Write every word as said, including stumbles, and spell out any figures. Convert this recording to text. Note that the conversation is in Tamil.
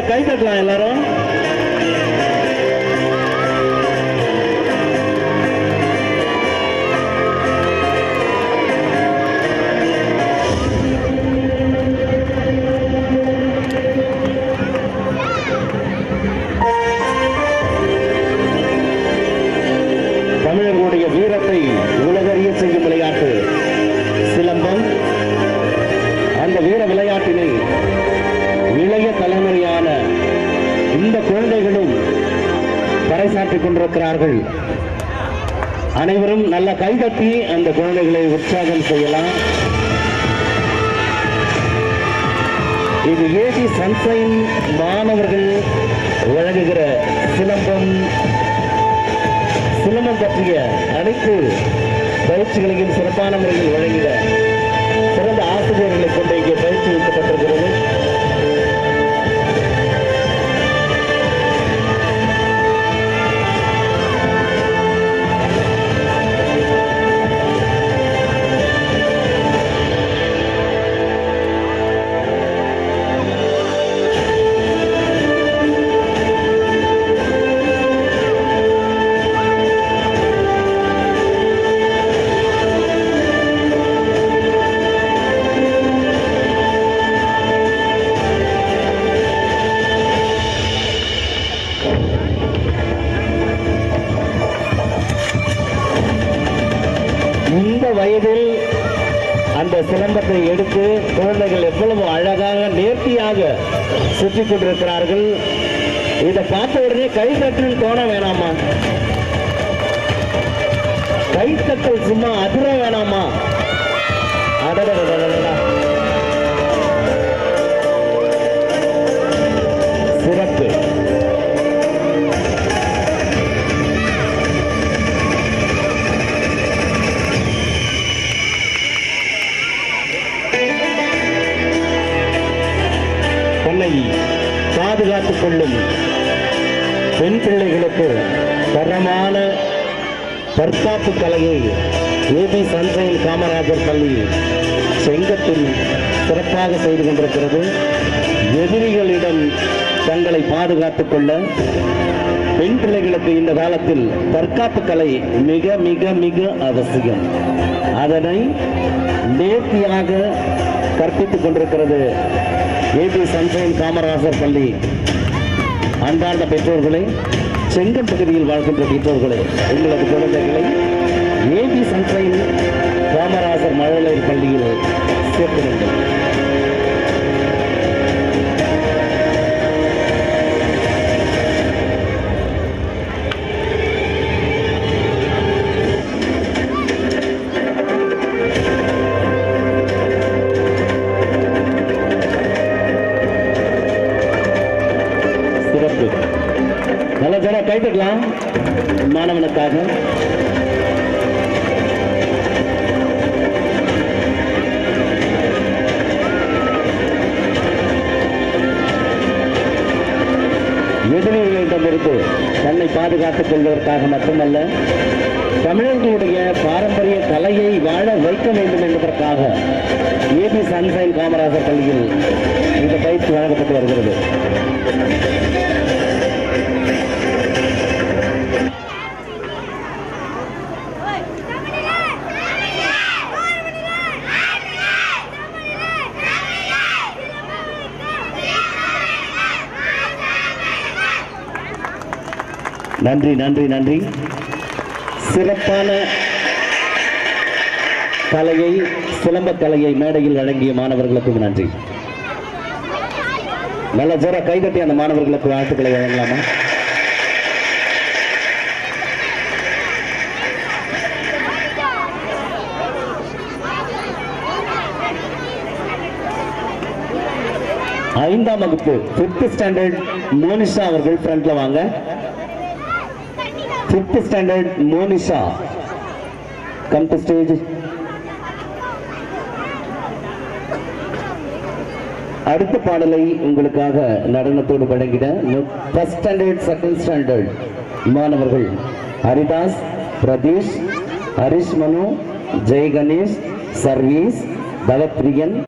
கை தட்டலாம் எல்லாரும். தமிழர்களுடைய வீரத்தை உலகறிய செய்யும் விளையாட்டு சிலம்பம். அந்த வீர விளையாட்டினை இளைய தலைமுறையான இந்த குழந்தைகளும் பறைசாற்றிக் கொண்டிருக்கிறார்கள். அனைவரும் நல்ல கைதட்டி அந்த குழந்தைகளை உற்சாகம் செய்யலாம். இது ஏடி சன்சைன் மாணவர்கள் வழங்குகிற சிலம்பம் சிலம்பம் பற்றிய அனைத்து பயிற்சிகளையும் சிறப்பான முறையில் வழங்கிட சிறந்த ஆசிரியர்களை கொண்டு இங்கே பயிற்சி ஊட்டப்பட்டிருக்கிறது. இந்த வயதில் அந்த சிலம்பத்தை எடுத்து குழந்தைகள் எவ்வளவு அழகாக நேர்த்தியாக சுற்றி கொண்டிருக்கிறார்கள். இதை பார்த்த உடனே கைத்தட்டல் தோண வேணாமா? கைத்தட்டல் சும்மா அதிர வேணாமா? அடடடடடடா. சிறப்பு. தன்னை பாதுகாத்துக் கொள்ளும் பெண் பிள்ளைகளுக்கு தரமான தற்காப்பு கலையை ஏபி சன்சைன் காமராஜர் பள்ளி செங்கத்தில் சிறப்பாக செய்து கொண்டிருக்கிறது. எதிரிகளிடம் தங்களை பாதுகாத்துக் கொள்ள பெண் பிள்ளைகளுக்கு இந்த காலத்தில் தற்காப்பு கலை மிக மிக மிக அவசியம். அதனை நேர்த்தியாக கற்பித்துக் கொண்டிருக்கிறது ஏபி சன்சைன் காமராஜர் பள்ளி. அன்பார்ந்த பெற்றோர்களை, செங்கல் பகுதியில் வாழ்கின்ற பெற்றோர்களை, உங்களது குழந்தைகளை ஏபி சன்சைன் காமராஜர் மழலையர் பள்ளியில் சேர்க்க வேண்டும். நல்ல ஜன கைத்தட்டலாம் மாணவனுக்காக. எதிரிகளிடமிருந்து தன்னை பாதுகாத்துக் கொள்வதற்காக மட்டுமல்ல, தமிழர்களுடைய பாரம்பரிய கலையை வாழ வைக்க வேண்டும் என்பதற்காக ஏபி சன்சைன் காமராஜர் பள்ளியில் இந்த பயிற்சி வழங்கப்பட்டு வருகிறது. நன்றி நன்றி நன்றி. சிறப்பான கலையை, சிலம்ப கலையை மேடையில் வழங்கிய மாணவர்களுக்கும் நன்றி. நல்ல ஜோர கைதட்டி அந்த மாணவர்களுக்கு வாழ்த்துக்களை வழங்கலாமா? ஐந்தாம் வகுப்பு பிப்த் ஸ்டாண்டர்ட் மோனிஷா அவர்கள் ஃப்ரண்ட்ல வாங்க. Fifth standard Monisha, come to stage. அடுத்த பாடலை உங்களுக்காக நடனத்தோடு வழங்கிட first standard second standard மாணவர்கள் ஹரிதாஸ், பிரதீஷ், ஹரிஷ் மனு, ஜெய் கணேஷ், சர்வீஸ், பகத்பிரியன்